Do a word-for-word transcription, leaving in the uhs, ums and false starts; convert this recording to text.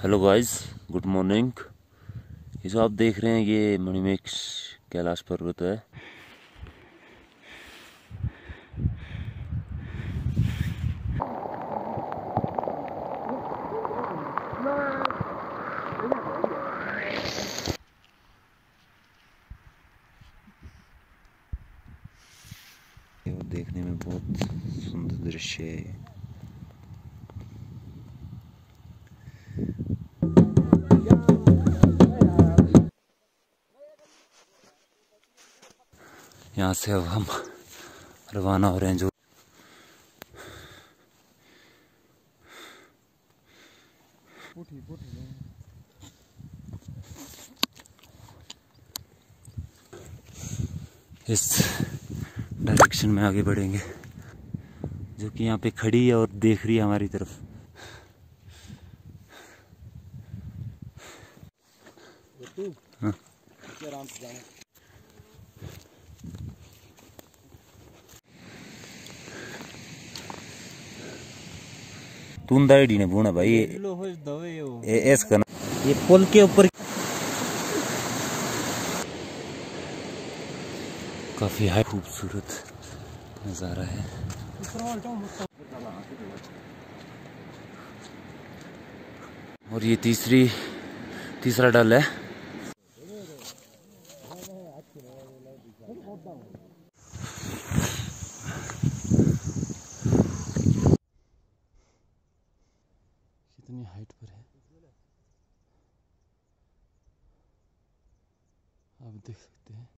Hello guys, good morning. ये जो आप देख रहे हैं ये मणिमेक्ष कैलाश पर्वत है। ये देखने में बहुत सुंदर दृश्य है। यहाँ से अब हम रवाना हो रहे हैं। जो इस डायरेक्शन में आगे बढ़ेंगे, जो कि यहाँ पे खड़ी है और देख रही है हमारी तरफ। हाँ। तुंदाड़ी ने बूना भाई ये ऐस करना। ये पुल के ऊपर काफी हाई खूबसूरत नज़ारा है। और ये तीसरी तीसरा डल है। कितनी हाइट पर है आप देख सकते हैं।